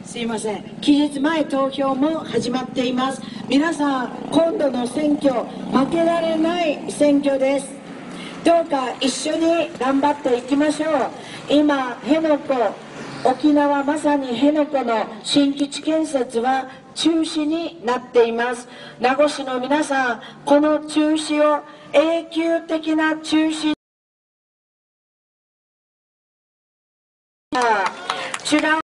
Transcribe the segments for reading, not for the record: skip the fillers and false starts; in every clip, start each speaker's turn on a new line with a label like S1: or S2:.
S1: すいません、期日前投票も始まっています。皆さん、今度の選挙、負けられない選挙です。どうか一緒に頑張っていきましょう。今、辺野古、沖縄まさに辺野古の新基地建設は中止になっています。名護市の皆さん、この中止を永久的な中止美ら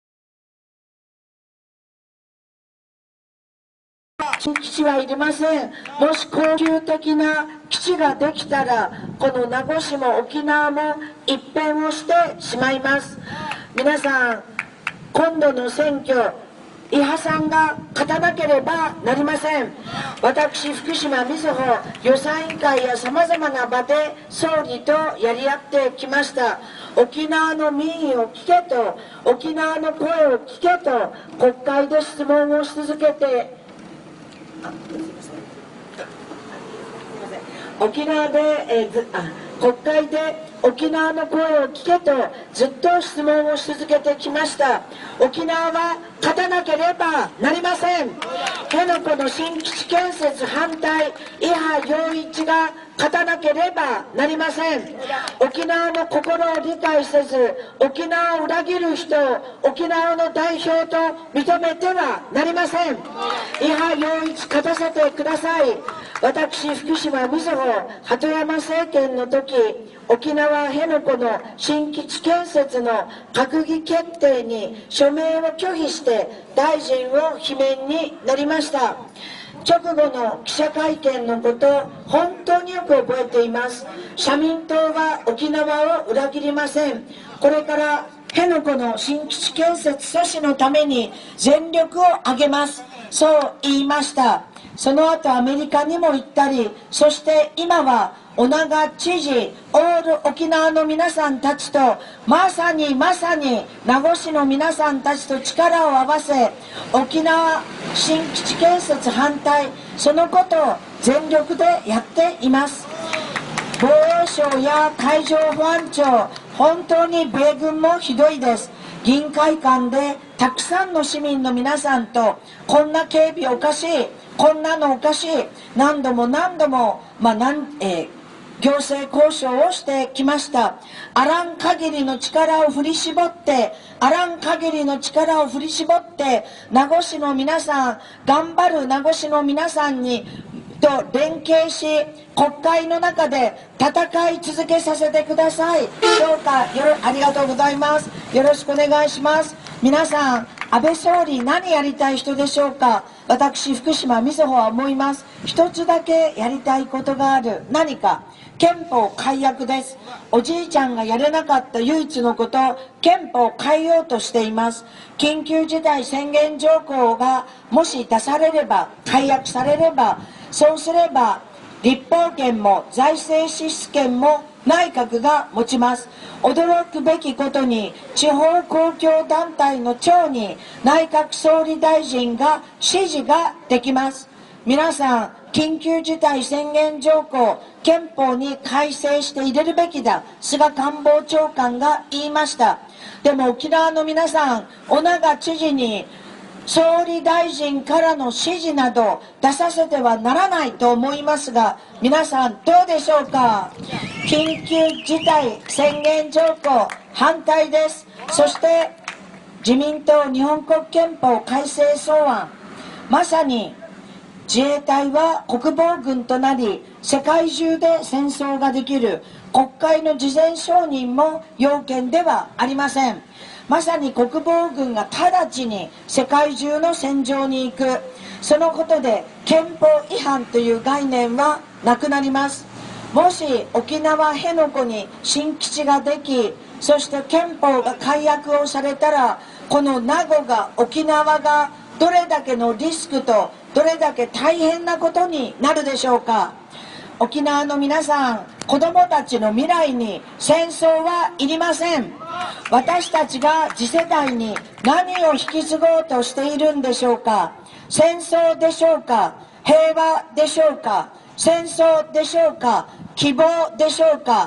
S1: 新基地はいりません。もし恒久的な基地ができたら、この名護市も沖縄も一変をしてしまいます。皆さん、今度の選挙、伊波さんが勝たなければなりません。私、福島みずほ予算委員会やさまざまな場で総理とやり合ってきました。沖縄の民意を聞けと、沖縄の声を聞けと、国会で質問をし続けて沖縄で、国会で沖縄の声を聞けとずっと質問をし続けてきました。沖縄は勝たなければなりません。辺野古の新基地建設反対、伊波洋一が勝たなければなりません。沖縄の心を理解せず、沖縄を裏切る人を沖縄の代表と認めてはなりません。伊波洋一勝たせてください。私、福島みずほ鳩山政権の時、沖縄辺野古の新基地建設の閣議決定に署名を拒否して大臣を罷免になりました。直後の記者会見のこと、本当によく覚えています。社民党は沖縄を裏切りません。これから辺野古の新基地建設阻止のために全力を挙げます。そう言いました。その後アメリカにも行ったり、そして今は尾長知事、オール沖縄の皆さんたちとまさに名護市の皆さんたちと力を合わせ、沖縄新基地建設反対、そのことを全力でやっています。防衛省や海上保安庁、本当に米軍もひどいです。議員会館でたくさんの市民の皆さんと、こんな警備おかしい、こんなのおかしい、何度も行政交渉をしてきました。あらん限りの力を振り絞って、名護市の皆さん、頑張る名護市の皆さんにと連携し、国会の中で戦い続けさせてください。どうかありがとうございます。よろしくお願いします。皆さん、安倍総理何やりたい人でしょうか。私、福島みずほは思います。一つだけやりたいことがある。何か。憲法改悪です。おじいちゃんがやれなかった唯一のこと、憲法を変えようとしています。緊急事態宣言条項がもし出されれば、改悪されれば、そうすれば立法権も財政支出権も内閣が持ちます。驚くべきことに、地方公共団体の長に内閣総理大臣が指示ができます。皆さん、緊急事態宣言条項、憲法に改正して入れるべきだ。菅官房長官が言いました。でも沖縄の皆さん、尾長知事に総理大臣からの指示など出させてはならないと思いますが、皆さんどうでしょうか。緊急事態宣言条項反対です。そして自民党日本国憲法改正草案、まさに自衛隊は国防軍となり世界中で戦争ができる。国会の事前承認も要件ではありません。まさに国防軍が直ちに世界中の戦場に行く。そのことで憲法違反という概念はなくなります。もし沖縄辺野古に新基地ができ、そして憲法が改悪をされたら、この名護が沖縄がどれだけのリスクとどれだけ大変なことになるでしょうか。沖縄の皆さん、子どもたちの未来に戦争はいりません。私たちが次世代に何を引き継ごうとしているんでしょうか。戦争でしょうか、平和でしょうか、戦争でしょうか、希望でしょうか。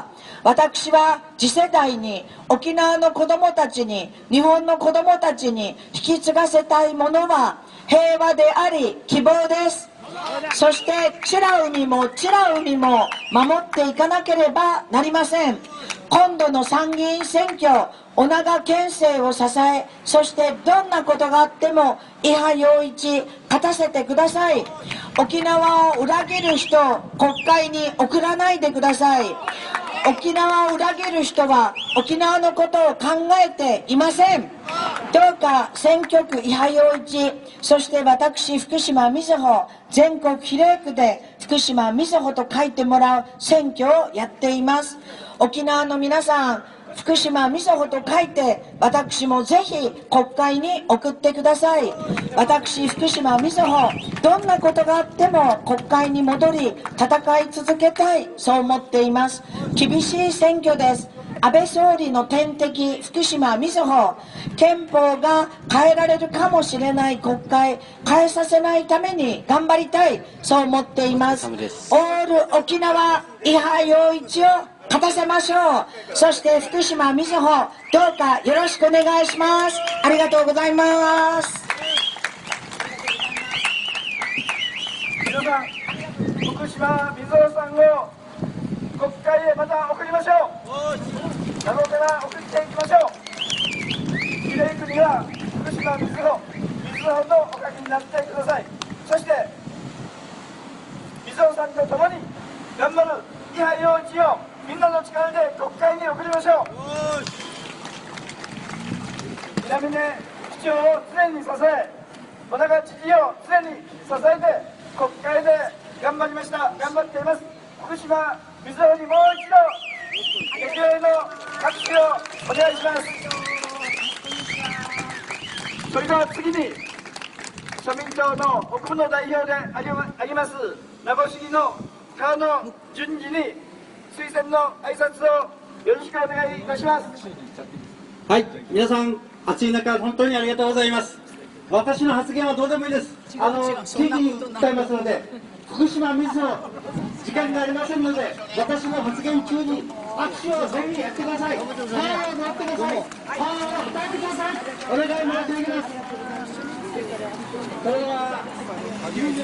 S1: 私は次世代に、沖縄の子どもたちに、日本の子どもたちに引き継がせたいものは平和であり希望です。そして美ら海も美ら海も守っていかなければなりません。今度の参議院選挙、尾長県政を支え、そしてどんなことがあっても伊波洋一勝たせてください。沖縄を裏切る人を国会に送らないでください。沖縄を裏切る人は沖縄のことを考えていません。どうか選挙区伊波洋一、そして私福島みずほ、全国比例区で福島みずほと書いてもらう選挙をやっています。沖縄の皆さん、福島みずほと書いて私もぜひ国会に送ってください。私福島みずほ、どんなことがあっても国会に戻り戦い続けたい、そう思っています。厳しい選挙です。安倍総理の天敵福島みずほ、憲法が変えられるかもしれない国会変えさせないために頑張りたい、そう思っています。オール沖縄伊波洋一を勝たせましょう。そして福島みずほ、どうかよろしくお願いします。ありがとうございます。
S2: 皆さん、福島みずほさんを国会へまた送りましょう。名護から送っていきましょう。比例区には福島みずほとお書きになってください。そしてみずほさんと共に頑張る伊波洋一をみんなの力で国会に送りましょう。南根市長を常に支え、尾長知事を常に支えて国会で頑張っています。福島みずほにもう一度激励の拍手をお願いします。それでは次に社民党の北部の代表であります名護市議の川野淳二に推薦の挨拶をよろしくお願いいたします。
S3: はい、皆さん暑い中本当にありがとうございます。私の発言はどうでもいいです。地域に伝えますので、福島みずほ時間がありませんので、私の発言中に拍手をぜひやってください。パーを回ってください。パーを与えてください。お願い申し上げます。これは